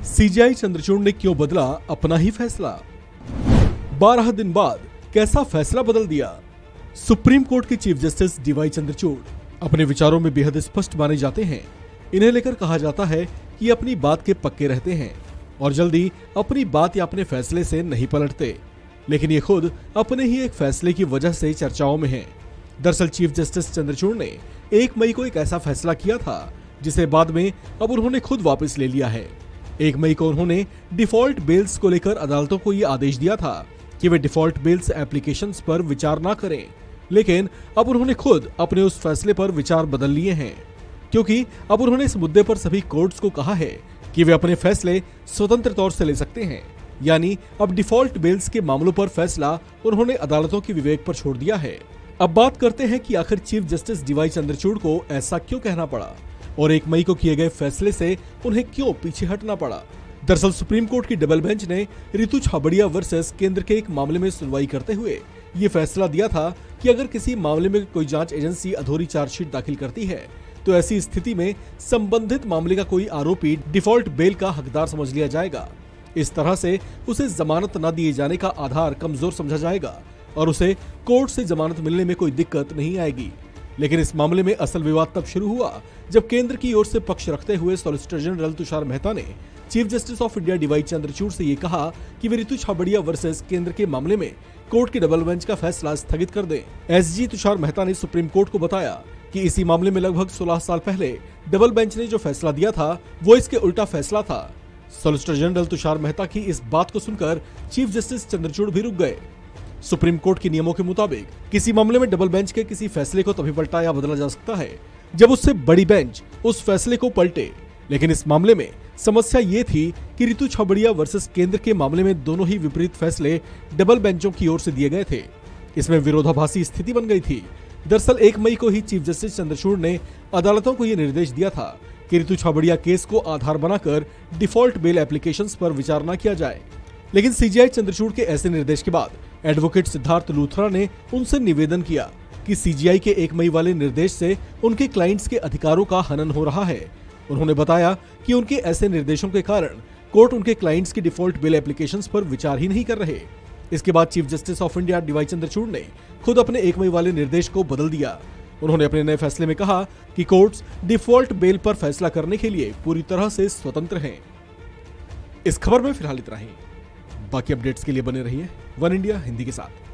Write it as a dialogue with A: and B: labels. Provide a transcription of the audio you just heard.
A: CJI Chandrachud ने क्यों बदला अपना ही फैसला? 12 दिन बाद कैसा फैसला बदल दिया? सुप्रीम कोर्ट के चीफ जस्टिस डीवाई चंद्रचूड़ अपने विचारों में बेहद स्पष्ट माने जाते हैं। इन्हें लेकर कहा जाता है कि अपनी बात के पक्के रहते हैं और जल्दी अपनी बात या अपने फैसले से नहीं पलटते, लेकिन ये खुद अपने ही एक फैसले की वजह से चर्चाओं में हैं। दरअसल चीफ जस्टिस चंद्रचूड़ ने 1 मई को एक ऐसा फैसला किया था जिसे बाद में अब उन्होंने खुद वापस ले लिया है। 1 मई को उन्होंने डिफॉल्ट बेल्स को लेकर अदालतों को ये आदेश दिया था कि वे डिफॉल्ट बेल्स एप्लीकेशंस पर विचार ना करें, लेकिन अब उन्होंने खुद अपने उस फैसले पर विचार बदल लिए हैं, क्योंकि अब उन्होंने इस मुद्दे पर सभी कोर्ट्स को कहा है कि वे अपने फैसले स्वतंत्र तौर से ले सकते हैं। यानी अब डिफॉल्ट बेल्स के मामलों पर फैसला उन्होंने अदालतों के विवेक पर छोड़ दिया है। अब बात करते हैं कि आखिर चीफ जस्टिस डीवाई चंद्रचूड़ को ऐसा क्यों कहना पड़ा और 1 मई को किए गए फैसले से उन्हें क्यों पीछे हटना पड़ा। दरअसल सुप्रीम कोर्ट की डबल बेंच ने रितु छाबड़िया वर्सेस केंद्र के एक मामले में सुनवाई करते हुए ये फैसला दिया था कि अगर किसी मामले में कोई जांच एजेंसी अधूरी चार्जशीट दाखिल करती है तो ऐसी स्थिति में संबंधित मामले का कोई आरोपी डिफॉल्ट बेल का हकदार समझ लिया जाएगा। इस तरह से उसे जमानत न दिए जाने का आधार कमजोर समझा जाएगा और उसे कोर्ट से जमानत मिलने में कोई दिक्कत नहीं आएगी। लेकिन इस मामले में असल विवाद तब शुरू हुआ जब केंद्र की ओर से पक्ष रखते हुए सॉलिसिटर जनरल तुषार मेहता ने chief justice of India DY Chandrachud से ये कहा कि वे रितु छाबड़िया वर्सेस केंद्र के मामले में कोर्ट की डबल बेंच का फैसला स्थगित कर दें। एसजी तुषार मेहता ने सुप्रीम कोर्ट को बताया कि इसी मामले में लगभग 16 साल पहले डबल बेंच ने जो फैसला दिया था वो इसके उल्टा फैसला था। सॉलिसिटर जनरल तुषार मेहता की इस बात को सुनकर चीफ जस्टिस चंद्रचूड़ भी रुक गए। सुप्रीम कोर्ट के नियमों के मुताबिक किसी मामले में डबल बेंच के किसी फैसले को तभी पलटा या बदला जा सकता है जब उससे बड़ी बेंच उस फैसले को पलटे। लेकिन इस मामले में समस्या ये थी कि रितु छाबड़िया वर्सेस केंद्र के मामले में दोनों ही विपरीत फैसले डबल बेंचों की ओर से दिए गए थे। इसमें विरोधाभासी स्थिति बन गई थी। दरअसल 1 मई को ही चीफ जस्टिस चंद्रचूड़ ने अदालतों को यह निर्देश दिया था कि रितु छाबड़िया केस को आधार बनाकर डिफॉल्ट बेल एप्लीकेशंस पर विचार न किया जाए। लेकिन सीजेआई चंद्रचूड़ के ऐसे निर्देश के बाद एडवोकेट सिद्धार्थ लूथरा ने उनसे निवेदन किया कि सीजेआई के 1 मई वाले निर्देश से उनके क्लाइंट्स के अधिकारों का हनन हो रहा है। उन्होंने बताया कि उनके ऐसे निर्देशों के कारण कोर्ट उनके क्लाइंट्स की डिफॉल्ट बेल एप्लीकेशंस पर विचार ही नहीं कर रहे। इसके बाद chief justice of India DY Chandrachud ने खुद अपने 1 मई वाले निर्देश को बदल दिया। उन्होंने अपने नए फैसले में कहा कि कोर्ट्स डिफॉल्ट बेल पर फैसला करने के लिए पूरी तरह से स्वतंत्र हैं। इस खबर में फिलहाल इतना ही। बाकी अपडेट्स के लिए बने रहिए वन इंडिया हिंदी के साथ।